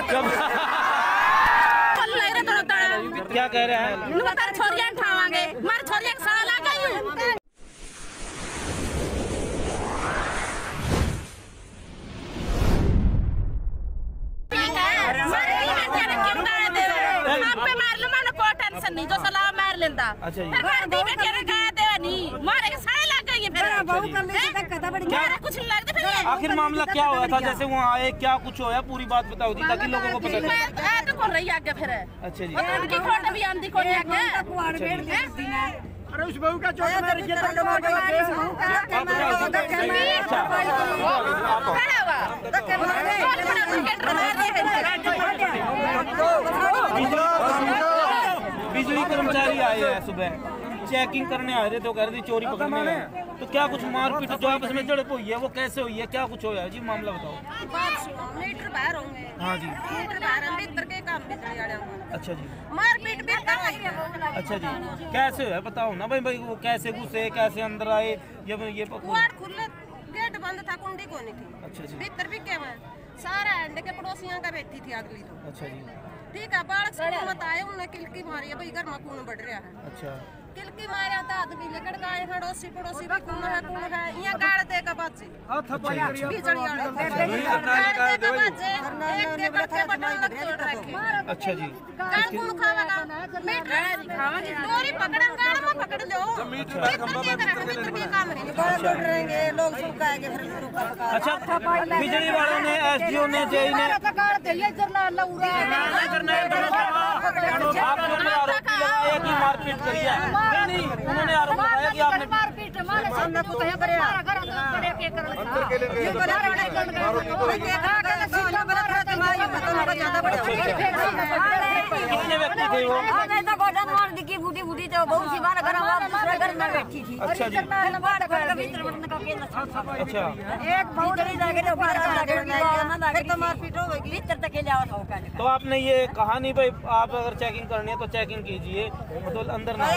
क्या कह रहे हैं? छोरियां उठावांगे, मार छोरियां साल आ गई। नहीं तो सलाह मार लेंदा। अच्छा जी। कुछ नहीं लगता फिर। आखिर मामला क्या हुआ था? जैसे वहाँ आए, क्या कुछ होया, पूरी बात बताओ दी ताकि लोगों को पता चले। तो कौन रही आगे फिर? अच्छा जी। उनकी खोट भी आंधी कोनी आगे। अरे उस बहू का चोट मार के बिजली कर्मचारी आए हैं सुबह, चेकिंग करने आए थे तो कह रहे थे चोरी पकड़ने गए। तो क्या कुछ मारपीट जो आपस में झड़प हुई है वो कैसे हुई है, क्या कुछ होया है जी? मामला बताओ। मीटर बाहर होंगे। हाँ जी। मीटर बाहर हम भीतर के काम बिजली वाले होंगे। अच्छा जी। मारपीट भी कर। अच्छा जी, कैसे है बताओ ना भाई वो कैसे घुसे, कैसे अंदर आए? ये कुआड़ खुले, गेट बंद था, कुंडी को नहीं थी। अच्छा जी। भीतर भी क्या है, सारा एंड के पड़ोसियों का बैठी थी अगली तो। अच्छा जी। ठीक है, बालक स्कूल मत आए, उन्होंने किलकी मारी है भाई, घर में खून बढ़ रहा है। अच्छा। किलकी मारा था आदमी लेकर गए, पड़ोसी पड़ोसी भी खून है यहाँ गाड़ दे का बाजी बिजली वाले गाड़ दे का बाजे एक के करके बटन लग तोड़ रखे। अच्छा जी। गाड़ कौन खावेगा? मीटर खावेंगे, डोरी पकड़न गाड़ में पकड़ लो। मीटर भी काम नहीं पकड़ रहेंगे लोग, सुखाएंगे फिर। अच्छा, बिजली वालों ने, एसडीओ ने, जेई ने आपने मारपीट करी है? नहीं, उन्होंने आरोप लगाया कि आपने मारपीट कितने व्यक्ति थे वो? अच्छा जी। अच्छा। तो आपने ये कहा नहीं भाई आप अगर चेकिंग करनी है तो चेकिंग कीजिए, तो अंदर ना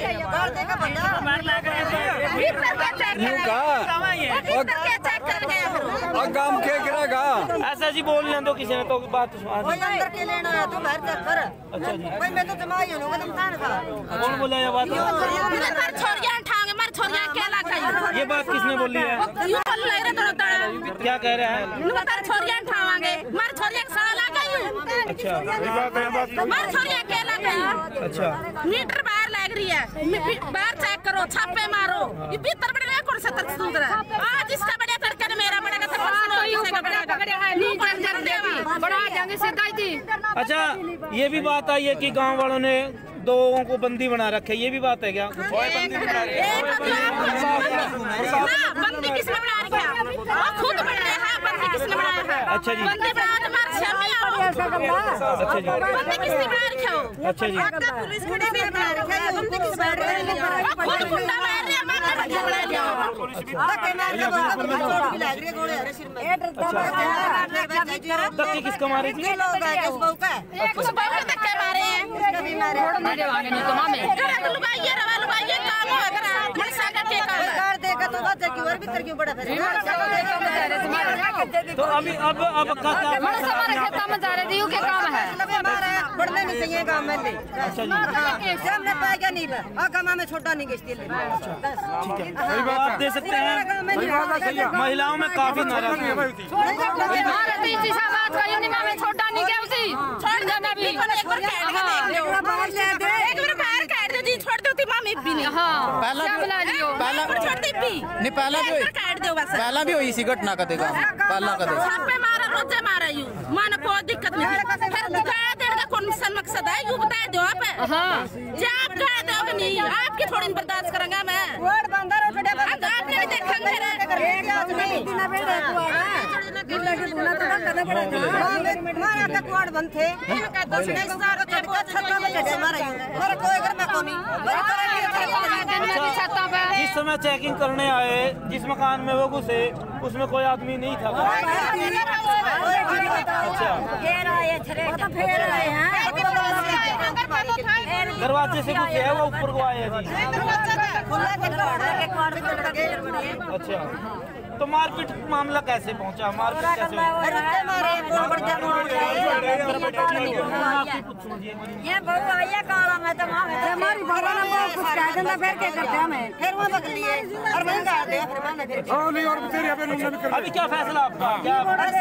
काम के गिरेगा ऐसा जी बोल लें तो किसी ने तो बात अंदर के लेना है तो बाहर चेक कर। अच्छा जी। भाई मैं तो जमाई हूं, मैं तुम तान था। कौन बोला ये बात? मर छोरियां ठांगे, मर छोरियां अकेला खाई। ये बात किसने बोली है? यूं बोल ले रे तो क्या कह रहे हैं? मर छोरियां ठावांगे, मर छोरियां साल आ गई। अच्छा। मर छोरियां अकेला खाई। अच्छा। मीटर बाहर लग रही है, बाहर चेक करो, छापे मारो। ये भीतर बड़े कौन सा तक सूद रहा है? आज इसका बड़ा तड़का ने मेरा बड़ा का बड़ा जाएंगे सीधा ही। अच्छा, ये भी बात आई है कि गांव वालों ने दो को बंदी बना रखे, ये भी बात है क्या? बंदी किसने बना रखा है? खुद बना रहा है। बंदी किसने बनाया है? अच्छा जी। बंदी बना तो मार छमे आओ। अच्छा जी। बंदी किसने बना रखा हो? अच्छा जी। पुलिस खड़ी भी बना रखा है, बंदी किस बैठ रही है? खुद गुंडा मार रहे हैं, मार बंदी बना लिया। धक्के किसको मारे थी? उस बहू का धक्के मारे हैं। तो अभी अब क्या काम है? बढ़ने नहीं चाहिए गाँव में। हमने पाएगा नहीं गाँव में छोटा नहीं गई। आप दे सकते हैं महिलाओं में काफी नाराजगी है। छोटा नहीं गया उसी छोड़ देना भी छोड़ दो मामी भी नहीं। हाँ पहला भी हुई इसी घटना का देखा पहला का छापे मारा रोजे मारा यू मानो कोई दिक्कत नहीं। फिर दिखाया देने का कौन सा मकसद है यू बता दो आप। जो आप कह दोगे नहीं आपकी थोड़ी बर्दाश्त करेंगे मैं आपने भी देखा जिस समय चेकिंग करने आए जिस मकान में वो घुसे उसमें कोई आदमी नहीं था। दरवाजे से घुसे है वो ऊपर को आए जी। अच्छा, तो मारपीट मामला कैसे पहुंचा? मारपीट कैसे अभी क्या फैसला आपका? क्या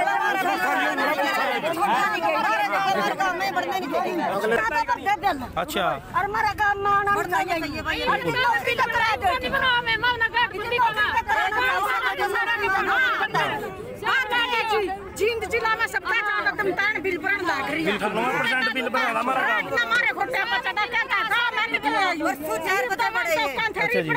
अच्छा जींद जिला में सब तुम तान बिल भरन लाग रही है 9% बिल भरा हमारा काम हमारे खोटे पचड़ा क्या का मैं निकले वर्षों 4 बता पड़े अच्छा जी। जी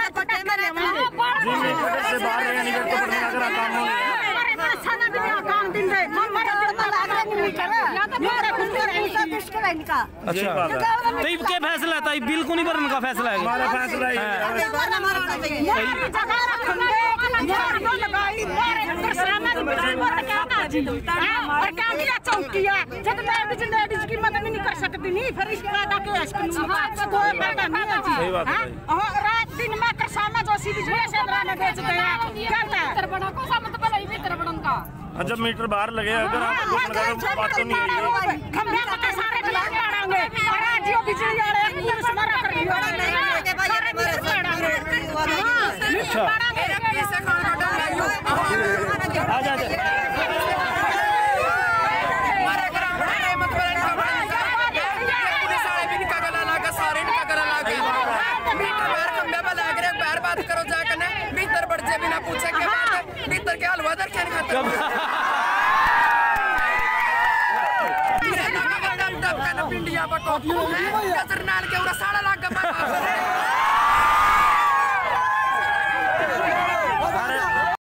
से बाहर निकल तो पड़ने अगर काम हो साना भी काम दिन दे हमारे दिल लाग रहा नहीं करे मेरे खुद में मुश्किल है इनका। अच्छा, तो ये क्या फैसला था? बिल को नहीं भरने का फैसला है? हमारा फैसला है चौकिया जब लेडीज की मदद नहीं कर सकती नहीं फिर इसका रात दिन में करसाना जोशी भी झूले से में बेच गया जब मीटर बाहर लगे अगर आपको कुछ लगा तो बात तो नहीं है खंभे पक्के सारे लड़ाएंगे और आज जो बिजली आ रहा है पुलिस मारा कर दिया अच्छा, करो जाकर भीतर बढ़ जाए बिना पूछे के भीतर के हलवा दर क्या खाता पिंडिया पको नाल के उड़ा साड़ा लाग